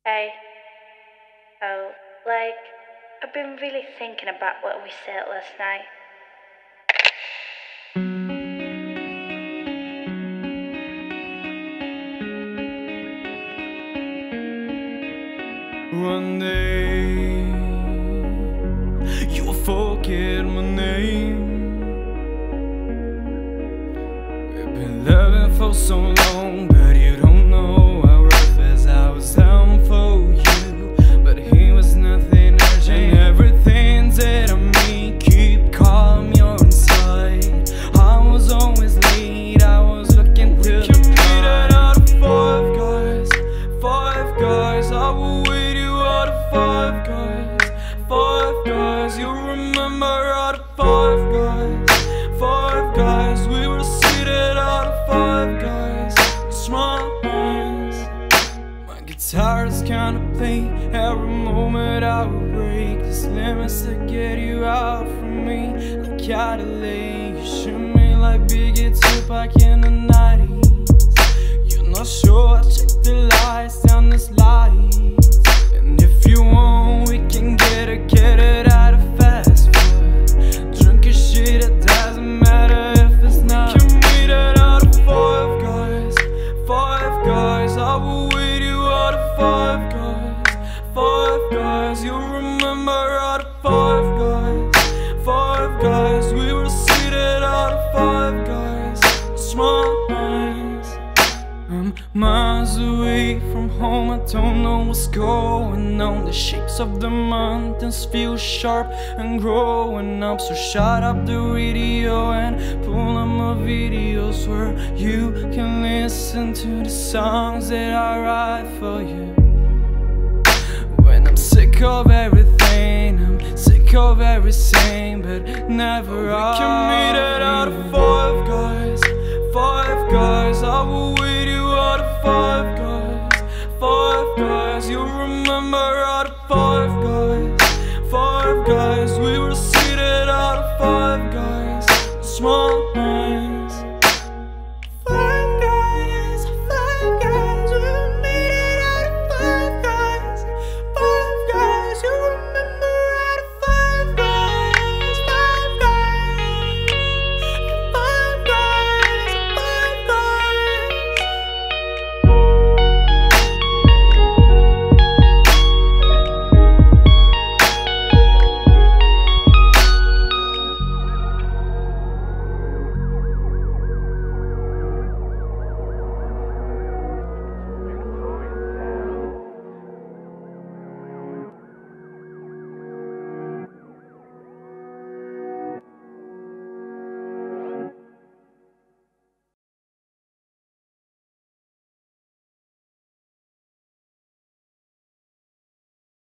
Hey, like, I've been really thinking about what we said last night. One day you'll forget my name. We've been loving for so long, but you don't know how rough as I was down for you. But he was nothing urgent, and everything that I me keep calm, you're inside. I was always late, I was looking to the meet out of five guys, I will wait you out of five guys, you remember out of five guys, we were seated out of five guys, smiles. My guitar is kinda plain, every moment I will break these limits to get you out from me. Like Adelaide, you shoot me like Biggie Tupac in the 90s. You're not sure, I check the lights down this light. And if you want, we can get it out of fast food. Drunk as shit, it doesn't matter if it's not. We can meet it out of five guys, I will wait you out of five guys, you remember out of five guys, we were seated out of five guys, smiles. I'm miles away from home, I don't know what's going on. The shapes of the mountains feel sharp and growing up. So shut up the radio and pull up my videos where you can listen to the songs that I write for you. When I'm sick of everything, I'm sick of everything, but never we can meet it out of five guys, I will wait you out of five guys, you remember out of five guys.